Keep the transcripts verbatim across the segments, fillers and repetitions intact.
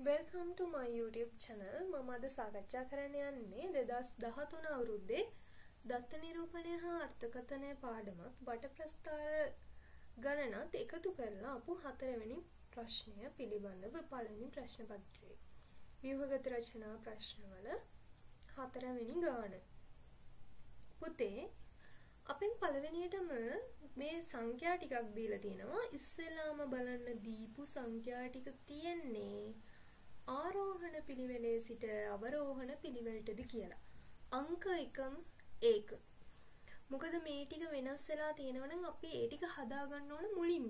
Welcome to my YouTube channel. මම අද සාකච්ඡා කරන්න යන්නේ දෙදාස් දහතුන අවුරුද්දේ දත්ත නිරූපණය හා අර්ථකථනය පාඩමක් බටප්‍රස්ථාර ගණනත් එකතු කරලා අපු හතරවෙනි ප්‍රශ්නය පිළිබඳව පළවෙනි ප්‍රශ්න පත්‍රයේ ව්‍යුහගත රචනා ප්‍රශ්නවල හතරවෙනි ගාන. පුතේ අපෙන් පළවෙනියටම මේ සංඛ්‍යා ටිකක් දීලා තිනවා. ඉස්සෙල්ලාම බලන්න දීපු සංඛ්‍යා ටික තියෙන්නේ ආරෝහණ පිළිවෙලේ සිට අවරෝහණ පිළිවෙලටද කියලා. අංක එකම ඒක. මොකද මේ ටික වෙනස් වෙලා තියෙනවා නම් අපි ඒ ටික හදා ගන්න ඕන මුලින්ම.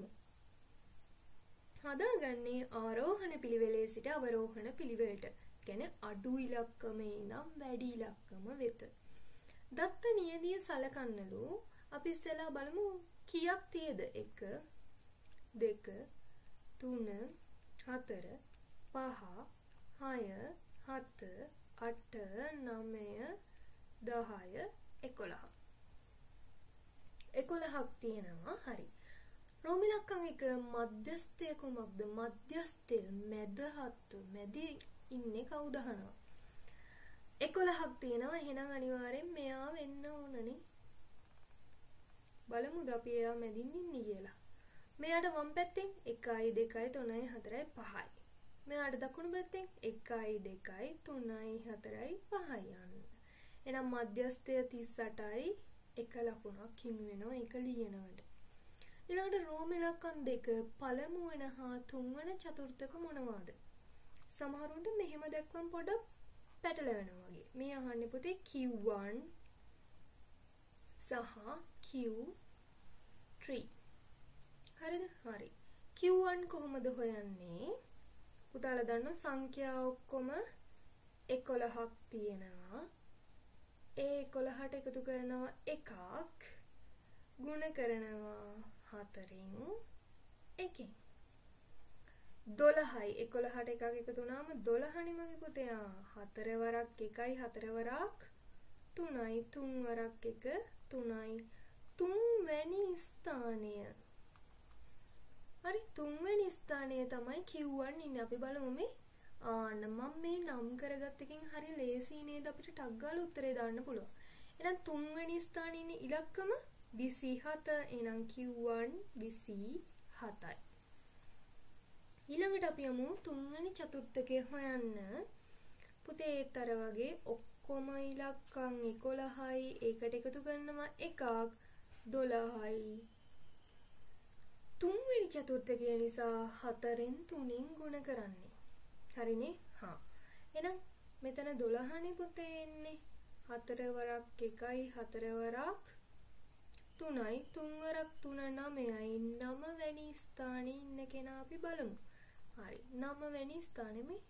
හදාගන්නේ ආරෝහණ පිළිවෙලේ සිට අවරෝහණ පිළිවෙලට. කියන්නේ අඩු ඉලක්කමේ ඉඳන් වැඩි ඉලක්කම වෙත. දත්ත නියදිය සලකන්නලු අපි ඉස්සෙල්ලා බලමු කීයක් තියෙද? එක දෙක තුන හතර පහ හය හත අට නවය දහය එකොළහ. එකොළහක් තියෙනවා. හරි. රෝම ඉලක්කම් එක මධ්‍යස්ථය කුමක්ද? මධ්‍යස්ථය මැදහත් මැදි ඉන්නේ කවුද අහනවා. එකොළහක් තියෙනවා. එහෙනම් අනිවාර්යෙන් මෙයා වෙන්න ඕනනේ. බලමුද අපි එයා මැදින් ඉන්නේ කියලා. මෙයාට වම් පැත්තෙන් එකයි දෙකයි තුනයි හතරයි පහයි. මෙයාට දකුණු පැත්තෙන් එකයි දෙකයි තුනයි හතරයි පහයි යන්න. එහෙනම් මධ්‍යස්ථය තිස් අටයි එක ලකුණක් හිමි වෙනවා. ඒක ලියනවට. ඊළඟට රෝම ඉලක්කම් දෙක පළමු වෙන හා තුන්වන චතුර්ථක මොනවාද? සමහරුන්ට මෙහෙම දැක්වම් පොඩක් පැටලෙනවා වගේ. මේ අහන්නේ පුතේ Q one සහ Q three. හරිද? හරි. Q one කොහොමද හොයන්නේ? පුතාලා දන්න සංඛ්‍යා ඔක්කොම එකොළහක් තියෙනවා. ඒ එකොළහට එකතු කරනවා එකක්, ගුණ කරනවා හතරෙන් එකෙන්. දොළහයි එකොළහට එකක් එකතු වුණාම දොළහනේ මගේ පුතේ. හතර වරක් එකයි හතර වරක් තුනයි තුන් වරක් එක තුනයි තුන්වැනි ස්ථානය. හරි, තුන්වැනි ස්ථානය තමයි Q one ඉන්නේ. අපි බලමු මේ ආන්න මම මේ නම් කරගත්ත එකෙන් හරි ලේසි නේද අපිට ටක් ගාලා උත්තරේ දාන්න පුළුවන්. එහෙනම් තුන්වැනි ස්ථානයේ ඉන්නේ ඉලක්කම විසිහත. එහෙනම් Q one විසිහතයි. ඊළඟට අපි යමු තුන්වෙනි චතුර්ථකය හොයන්න. පුතේ ඒතර වගේ ඔක්කොම ඉලක්කම් එකොළහයි. ඒකට එකතු කරනවා එකක් දොළහයි. තුන්වෙනි චතුර්ථකය නිසා හතරෙන් තුනෙන් ගුණ කරන්නේ. හරිනේ? හා. එහෙනම් මෙතන දොළහනේ පුතේ එන්නේ. හතර වරක් එකයි හතර වරක් තුනයි තුන් වරක් තුන නවයයි. නවවැනි ස්ථානයේ ඉන්න කෙනා අපි බලමු. හරි. නවවැනි ස්ථානේ මේ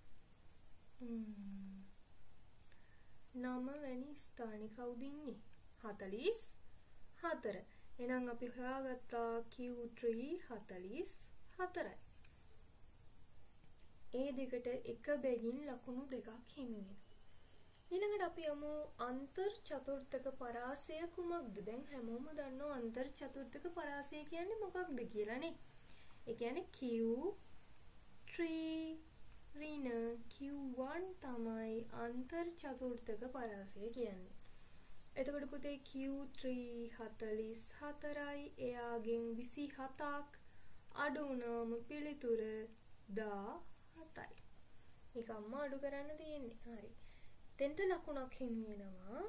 නවවැනි ස්ථානේ කවුද ඉන්නේ? හතළිස් හතර. එහෙනම් අපි හොයාගත්තා Q three හතළිස් හතරයි. ඒ දෙකට එක බැගින් ලකුණු දෙකක් හිමි වෙනවා. ඊළඟට අපි යමු අන්තර් චතුර්ථක පරාසය කුමක්ද? දැන් හැමෝම දන්නවා අන්තර් චතුර්ථක පරාසය කියන්නේ මොකක්ද කියලා නේ. ඒ කියන්නේ Q three ඍණ Q one තමයි අන්තර් චතුර්ථක පරාසය කියන්නේ. එතකොට පුතේ Q three හතළිස් හතරයි. එයාගෙන් විසිහතක් අඩු වුණාම පිළිතුර දාහතයි. නිකම්ම අඩු කරන්න තියෙන්නේ. හරි. දෙන්න ලකුණක් හිමි වෙනවා.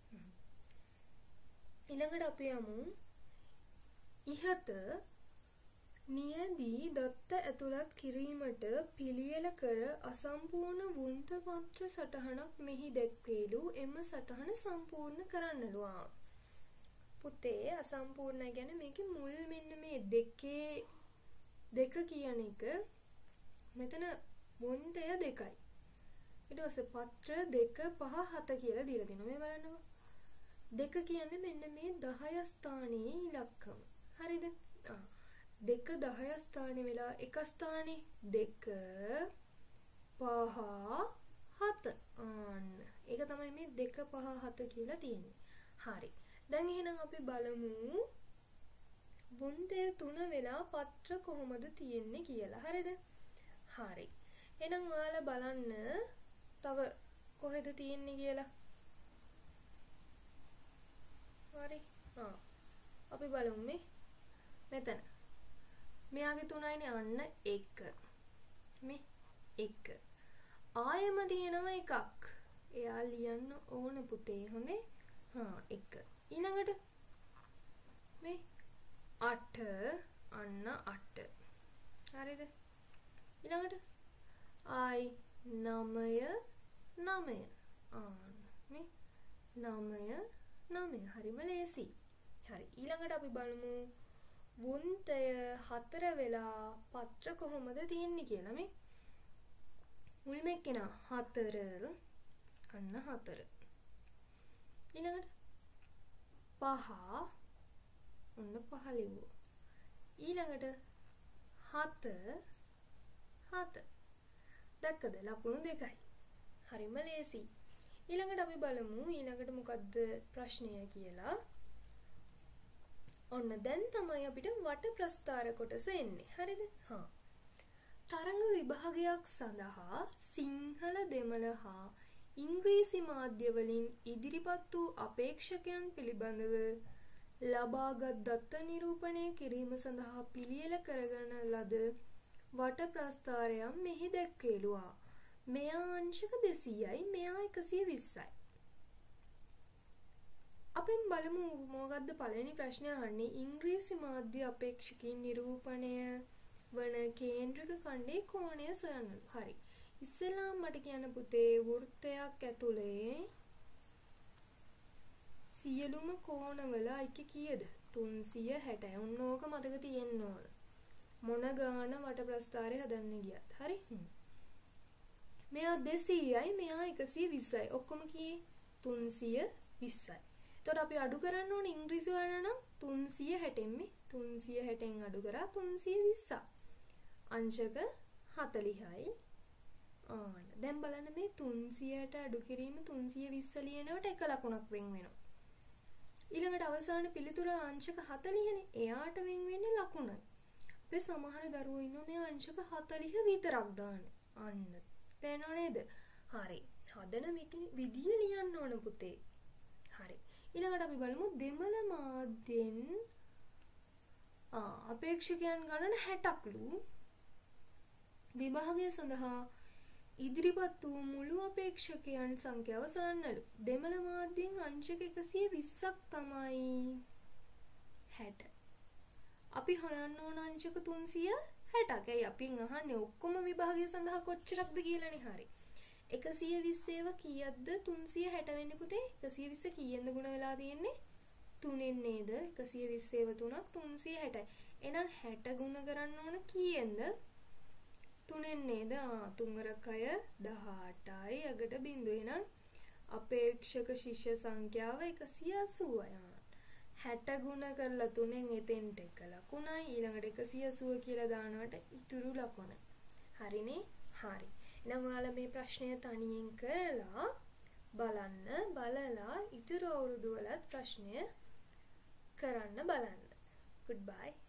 ඊළඟට අපි යමු ඉහත නියදී දත්ත ඇතුළත් කිරීමට පිළියෙල කර අසම්පූර්ණ වුන්ත පත්‍ර සටහනක් මෙහි දැක්වේලු. එම සටහන සම්පූර්ණ කරන්නලු. පුතේ අසම්පූර්ණ කියන්නේ මේකේ මුල් මෙන්න මේ දෙකේ දෙක කියන එක මෙතන වුන්තය දෙකයි. ඊට පස්සේ පත්‍ර දෙක පහ හත කියලා දීලා දෙනවා. මේ බලන්නකෝ. දෙක කියන්නේ මෙන්න මේ දහය ස්ථානයේ ඉලක්කම. හරිද? ආ දෙක දහය ස්ථානේ වෙලා එක ස්ථානේ දෙක පහ හත. ආන්න ඒක තමයි මේ දෙක පහ හත කියලා තියෙන්නේ. හරි. දැන් එහෙනම් අපි බලමු වුන්තය තුන වෙලා පත්‍ර කොහොමද තියෙන්නේ කියලා. හරිද? හරි. එහෙනම් ඔයාලා බලන්න තව කොහෙද තියෙන්නේ කියලා. හරි. ආ. අපි බලමු මේ. මෙතන. මෙයාගේ තුනයිනේ අන්න එක. මේ එක. ආයෙම තියෙනවා එකක්. එයා ලියන්න ඕන පුතේ හොඳේ. හා එක. ඊළඟට මේ අට අන්න අට. හරිද? ඊළඟට ආයි නවය නවය. ආන්න මේ නවය නවය. හරිම ලේසි. හරි. ඊළඟට අපි බලමු වුන්තය හතර වෙලා පත්‍ර කොහොමද තියෙන්නේ කියලා මේ. මුල්ම එක්කෙනා හතර අන්න හතර. ඊළඟට පහ ඔන්න පහ ලිව්වා. ඊළඟට හත හත. දැක්කද ලකුණු දෙකයි. හරිම ලේසි. ඊළඟට අපි බලමු ඊළඟට මොකද්ද ප්‍රශ්නය කියලා. ඔන්න දැන් තමයි අපිට වට ප්‍රස්ථාර කොටස එන්නේ. හරිද? හා. තරංග විභාගයක් සඳහා සිංහල දෙමළ හා ඉංග්‍රීසි මාධ්‍ය වලින් ඉදිරිපත් වූ අපේක්ෂකයන් පිළිබඳව ලබාගත් දත්ත නිරූපණය කිරීම සඳහා පිළියෙල කරගන ලද වට ප්‍රස්ථාරයන් මෙහි දැක්වෙලුවා. මෙයා අංශක දෙසීයයි මෙයා එකසිය විස්සයි. අපෙන් බලමු මොකක්ද පළවෙනි ප්‍රශ්නය අහන්නේ. ඉංග්‍රීසි මාධ්‍ය අපේක්ෂකයන් නිරූපණය වන කේන්ද්‍රක ඛණ්ඩයේ කෝණය සොයන්නලු. හරි. ඉස්සෙල්ලාම මට කියන්න පුතේ වෘත්තයක් ඇතුලේ සියලුම කෝණවල අයික කීයද? තුන්සිය හැටයි. ඔන්න ඕක මතක තියෙන්න ඕන. මොන ගාන වට ප්‍රස්ථාරය හදන්න ගියත්. හරි? මෙයා දෙසීයයි මෙයා එකසිය විස්සයි. ඔක්කොම කීයේ? තුන්සිය විස්සයි. එතකොට අපි අඩු කරන්න ඕනේ ඉංග්‍රීසි වල නම් තුන්සිය හැටෙන් මේ තුන්සිය හැටෙන් අඩු කරා තුන්සිය විස්ස. අංශක හතලිහයි. ආන්න දැන් බලන්න මේ තුන්සියට අඩු කිරීම තුන්සිය විස්ස ලියනකොට එක ලකුණක් වෙන් වෙනවා. ඊළඟට අවසාන පිළිතුර අංශක හතලිහනේ. එයාට වෙන් වෙන්නේ ලකුණයි. අපේ සමහර දරුවෝ ඉන්නෝනේ අංශක හතලිහ විතරක් දාන්නේ. අන්න තේනව නේද? හරි. හදන විදිය ලියන්න ඕන පුතේ. හරි. ඊළඟට අපි බලමු දෙමළ මාධ්‍යෙන් ආ අපේක්ෂකයන් ගණන හැටක්ලු විභාගය සඳහා ඉදිරිපත් වූ මුළු අපේක්ෂකයන් සංඛ්‍යාව සොයන්නලු. දෙමළ මාධ්‍යෙන් අංශක එකසිය විස්සක් තමයි හැට. අපි හොයන්න ඕන අංශක තුන්සිය හැටක්. ඇයි අපි අහන්නේ ඔක්කොම විභාගය සඳහා කොච්චරක්ද කියලානේ. හරි. එකසිය විස්ස ඒවා කීයක්ද? තුන්සිය හැට වෙන්නේ පුතේ. එකසිය විස්ස කීයෙන්ද ගුණ වෙලා තියෙන්නේ? තුනෙන් නේද? එකසිය විස්ස ඒවා තුනක් තුන්සිය හැටයි. එහෙනම් හැට ගුණ කරන්න ඕන කීයෙන්ද? තුනෙන් නේද? ආ තුන්වරකය දහඅටයි. අගට බිංදුව. එහෙනම් අපේක්ෂක ශිෂ්‍ය සංඛ්‍යාව එකසිය අසූවයි. හැට ගුණ කරලා තුනෙන් එතෙන්ට එක ලකුණයි. ඊළඟට එකසිය අසූව කියලා දානවට ඉතුරු ලකුණ. හරිනේ? හරි. එහෙනම් ඔයාලා මේ ප්‍රශ්නය තනියෙන් කරලා බලන්න. බලලා ඉතුරු අවුරුදු වලත් ප්‍රශ්නය කරන්න බලන්න. Goodbye.